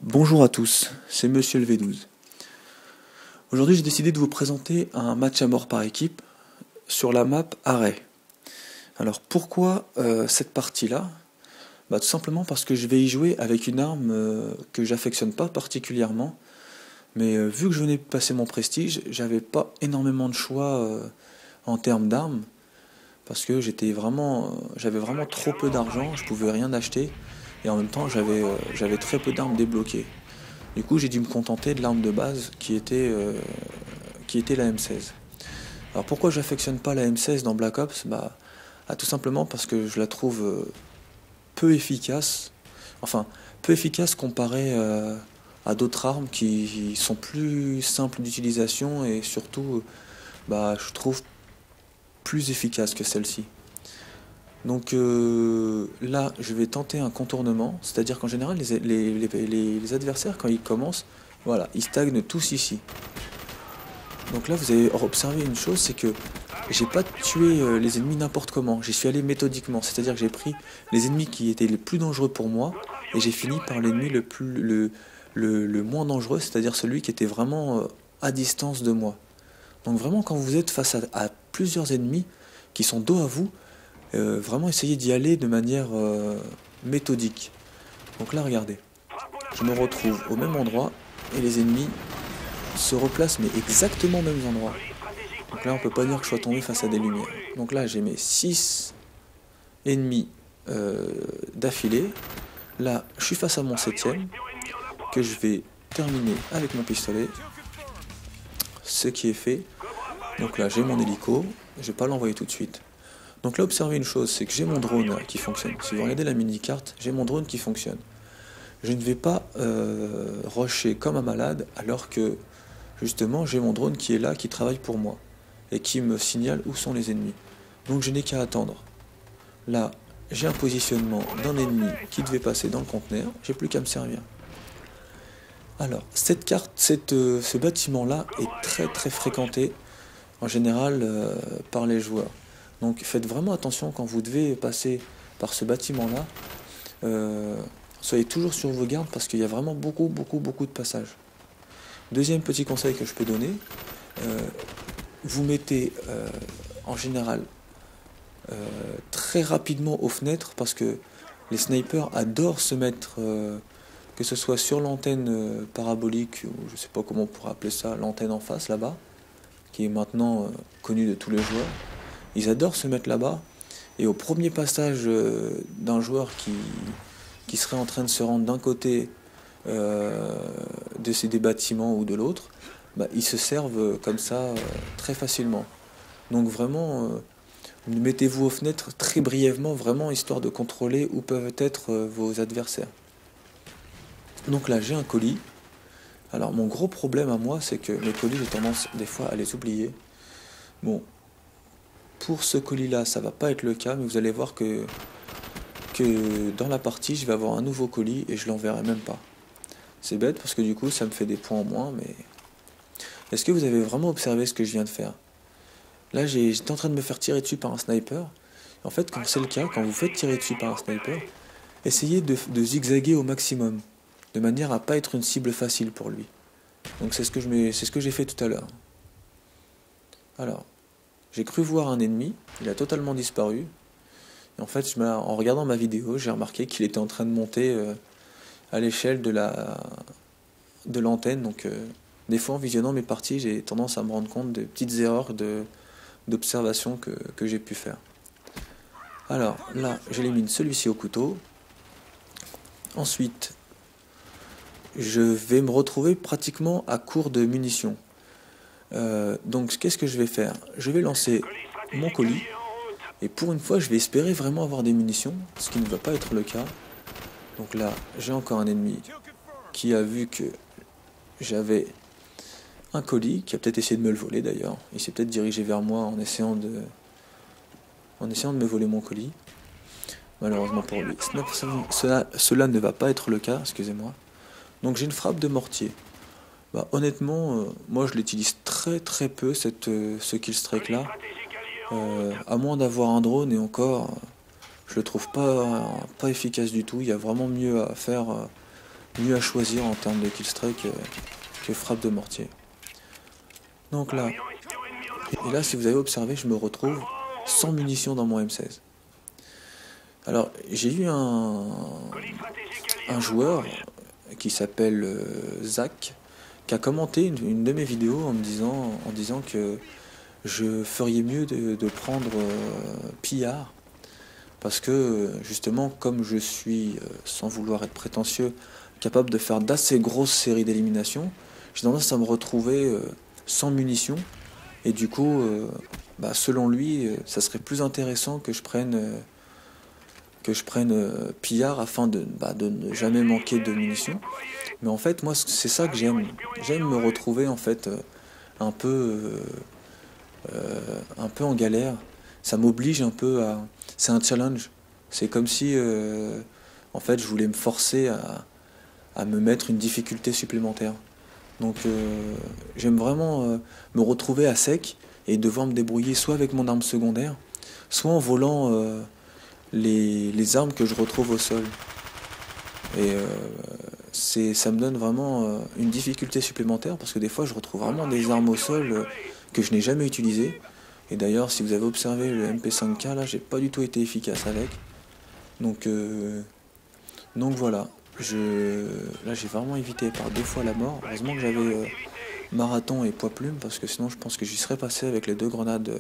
Bonjour à tous, c'est Monsieur le V12. Aujourd'hui j'ai décidé de vous présenter un match à mort par équipe sur la map Arrêt. Alors pourquoi cette partie-là? Tout simplement parce que je vais y jouer avec une arme que j'affectionne pas particulièrement, mais vu que je venais de passer mon prestige, j'avais pas énormément de choix en termes d'armes, parce que j'avais vraiment trop peu d'argent, je pouvais rien acheter, et en même temps j'avais très peu d'armes débloquées. Du coup, j'ai dû me contenter de l'arme de base qui était la M16. Alors pourquoi j'affectionne pas la M16 dans Black Ops? Tout simplement parce que je la trouve peu efficace. Enfin, peu efficace comparée à d'autres armes qui sont plus simples d'utilisation et surtout, je trouve plus efficace que celle-ci. Donc là, je vais tenter un contournement, c'est-à-dire qu'en général, les adversaires, quand ils commencent, voilà, ils stagnent tous ici. Donc là, vous avez observé une chose, c'est que j'ai pas tué les ennemis n'importe comment, j'y suis allé méthodiquement, c'est-à-dire que j'ai pris les ennemis qui étaient les plus dangereux pour moi, et j'ai fini par l'ennemi le moins dangereux, c'est-à-dire celui qui était vraiment à distance de moi. Donc vraiment, quand vous êtes face à plusieurs ennemis qui sont dos à vous, vraiment essayer d'y aller de manière méthodique. Donc là, regardez, je me retrouve au même endroit et les ennemis se replacent mais exactement aux mêmes endroits. Donc là, on peut pas dire que je sois tombé face à des lumières. Donc là, j'ai mes 6 ennemis d'affilée. Là, je suis face à mon 7ème que je vais terminer avec mon pistolet. Ce qui est fait. Donc là, j'ai mon hélico. Je vais pas l'envoyer tout de suite. Donc là, observez une chose, c'est que j'ai mon drone qui fonctionne. Si vous regardez la mini-carte, j'ai mon drone qui fonctionne. Je ne vais pas rusher comme un malade, alors que, justement, j'ai mon drone qui est là, qui travaille pour moi, et qui me signale où sont les ennemis. Donc je n'ai qu'à attendre. Là, j'ai un positionnement d'un ennemi qui devait passer dans le conteneur, j'ai plus qu'à me servir. Alors, ce bâtiment-là est très très fréquenté, en général, par les joueurs. Donc faites vraiment attention quand vous devez passer par ce bâtiment-là. Soyez toujours sur vos gardes parce qu'il y a vraiment beaucoup de passages. Deuxième petit conseil que je peux donner, vous mettez en général très rapidement aux fenêtres parce que les snipers adorent se mettre, que ce soit sur l'antenne parabolique, ou je sais pas comment on pourrait appeler ça, l'antenne en face là-bas, qui est maintenant connue de tous les joueurs. Ils adorent se mettre là-bas, et au premier passage d'un joueur qui serait en train de se rendre d'un côté des bâtiments ou de l'autre, ils se servent comme ça très facilement. Donc vraiment, mettez-vous aux fenêtres très brièvement, vraiment histoire de contrôler où peuvent être vos adversaires. Donc là, j'ai un colis. Alors mon gros problème à moi, c'est que mes colis, j'ai tendance des fois à les oublier. Bon, pour ce colis-là, ça va pas être le cas, mais vous allez voir que dans la partie, je vais avoir un nouveau colis et je l'enverrai même pas. C'est bête parce que du coup, ça me fait des points en moins, mais... Est-ce que vous avez vraiment observé ce que je viens de faire? Là, j'étais en train de me faire tirer dessus par un sniper. En fait, quand c'est le cas, quand vous faites tirer dessus par un sniper, essayez de zigzaguer au maximum, de manière à pas être une cible facile pour lui. Donc c'est ce que j'ai fait tout à l'heure. Alors, j'ai cru voir un ennemi, il a totalement disparu. Et en fait, en regardant ma vidéo, j'ai remarqué qu'il était en train de monter à l'échelle de l'antenne. Donc, des fois, en visionnant mes parties, j'ai tendance à me rendre compte des petites erreurs d'observation que j'ai pu faire. Alors, là, j'élimine celui-ci au couteau. Ensuite, je vais me retrouver pratiquement à court de munitions. Donc qu'est-ce que je vais faire? Je vais lancer mon colis et pour une fois je vais espérer vraiment avoir des munitions, ce qui ne va pas être le cas. Donc là j'ai encore un ennemi qui a vu que j'avais un colis, qui a peut-être essayé de me le voler d'ailleurs. Il s'est peut-être dirigé vers moi en essayant de me voler mon colis. Malheureusement pour lui, cela ne va pas être le cas, excusez-moi. Donc j'ai une frappe de mortier. Honnêtement, moi je l'utilise très peu ce killstrike là. À moins d'avoir un drone, et encore, je le trouve pas efficace du tout. Il y a vraiment mieux à faire mieux à choisir en termes de killstrike que frappe de mortier. Donc là, et là si vous avez observé, je me retrouve sans munitions dans mon M16. Alors j'ai eu un joueur qui s'appelle Zach, qui a commenté une de mes vidéos en disant que je ferais mieux de prendre Pillard, parce que justement, comme je suis, sans vouloir être prétentieux, capable de faire d'assez grosses séries d'élimination, j'ai tendance à me retrouver sans munitions, et du coup, selon lui, ça serait plus intéressant que je prenne Pillard afin de ne jamais manquer de munitions. Mais en fait, moi, c'est ça que j'aime. J'aime me retrouver en fait un peu, un peu en galère. Ça m'oblige un peu à. C'est un challenge. C'est comme si, en fait, je voulais me forcer à me mettre une difficulté supplémentaire. Donc, j'aime vraiment me retrouver à sec et devoir me débrouiller soit avec mon arme secondaire, soit en volant les armes que je retrouve au sol. Et ça me donne vraiment une difficulté supplémentaire, parce que des fois je retrouve vraiment des armes au sol que je n'ai jamais utilisées. Et d'ailleurs, si vous avez observé le MP5K, là, j'ai pas du tout été efficace avec. Donc voilà. Là, j'ai vraiment évité par 2 fois la mort. Heureusement que j'avais marathon et poids plume, parce que sinon je pense que j'y serais passé avec les deux grenades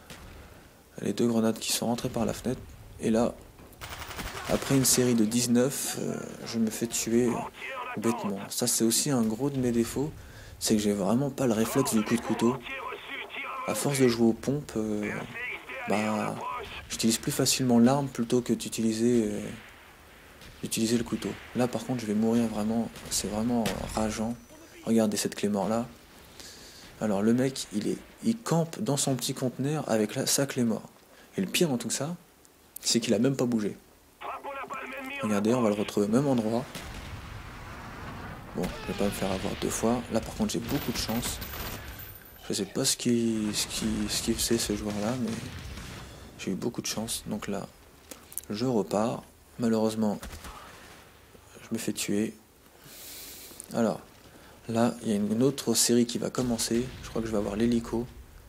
qui sont rentrées par la fenêtre. Et là, après une série de 19, je me fais tuer bêtement. Ça, c'est aussi un gros de mes défauts, c'est que j'ai vraiment pas le réflexe du coup de couteau. À force de jouer aux pompes, j'utilise plus facilement l'arme plutôt que d'utiliser le couteau. Là, par contre, je vais mourir vraiment. C'est vraiment rageant. Regardez cette clé mort là. Alors le mec, il campe dans son petit conteneur avec sa clé mort. Et le pire dans tout ça, c'est qu'il a même pas bougé. Regardez, on va le retrouver au même endroit. Bon, je vais pas me faire avoir 2 fois. Là par contre j'ai beaucoup de chance. Je sais pas ce qu'il faisait ce joueur-là, mais j'ai eu beaucoup de chance. Donc là, je repars. Malheureusement, je me fais tuer. Alors, là, il y a une autre série qui va commencer. Je crois que je vais avoir l'hélico.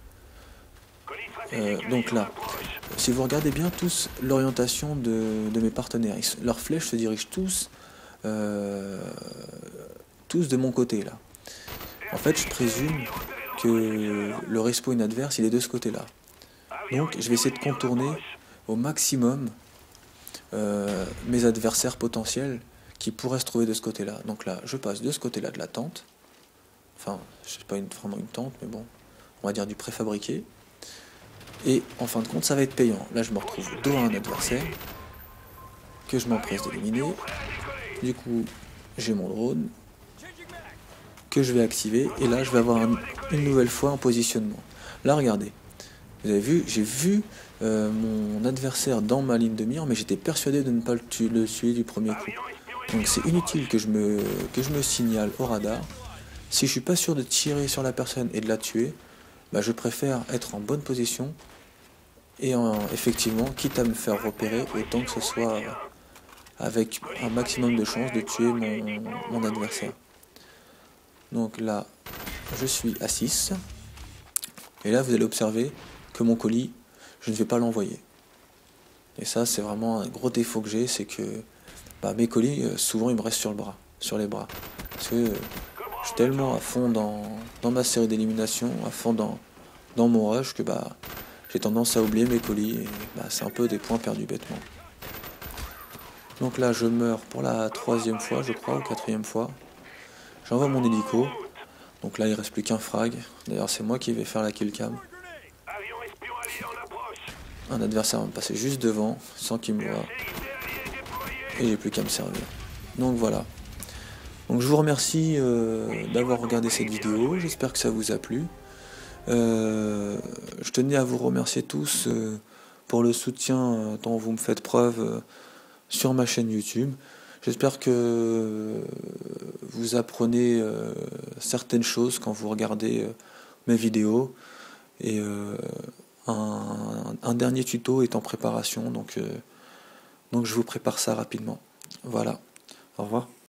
Donc là, si vous regardez bien tous l'orientation de mes partenaires, leurs flèches se dirigent tous de mon côté là. En fait, je présume que le respawn adverse il est de ce côté là. Donc je vais essayer de contourner au maximum mes adversaires potentiels qui pourraient se trouver de ce côté là. Donc là, je passe de ce côté là de la tente. Enfin, je sais pas vraiment une tente, mais bon, on va dire du préfabriqué. Et en fin de compte, ça va être payant. Là, je me retrouve dos à un adversaire que je m'empresse d'éliminer. Du coup, j'ai mon drone que je vais activer. Et là, je vais avoir une nouvelle fois un positionnement. Là, regardez. Vous avez vu, j'ai vu mon adversaire dans ma ligne de mire, mais j'étais persuadé de ne pas le tuer du premier coup. Donc c'est inutile que je me signale au radar. Si je suis pas sûr de tirer sur la personne et de la tuer, je préfère être en bonne position et effectivement, quitte à me faire repérer, autant que ce soit avec un maximum de chances de tuer mon adversaire. Donc là, je suis à 6. Et là, vous allez observer que mon colis, je ne vais pas l'envoyer. Et ça, c'est vraiment un gros défaut que j'ai, c'est que mes colis, souvent, ils me restent sur les bras. Parce que je suis tellement à fond dans ma série d'élimination, à fond dans mon rush, que j'ai tendance à oublier mes colis, et c'est un peu des points perdus bêtement. Donc là, je meurs pour la 3e fois, je crois, ou 4e fois. J'envoie mon hélico. Donc là, il reste plus qu'un frag. D'ailleurs, c'est moi qui vais faire la kill cam. Un adversaire va me passer juste devant, sans qu'il me voie. Et j'ai plus qu'à me servir. Donc voilà. Donc je vous remercie d'avoir regardé cette vidéo. J'espère que ça vous a plu. Je tenais à vous remercier tous pour le soutien dont vous me faites preuve sur ma chaîne YouTube. J'espère que vous apprenez certaines choses quand vous regardez mes vidéos. Et un dernier tuto est en préparation, donc je vous prépare ça rapidement. Voilà, au revoir.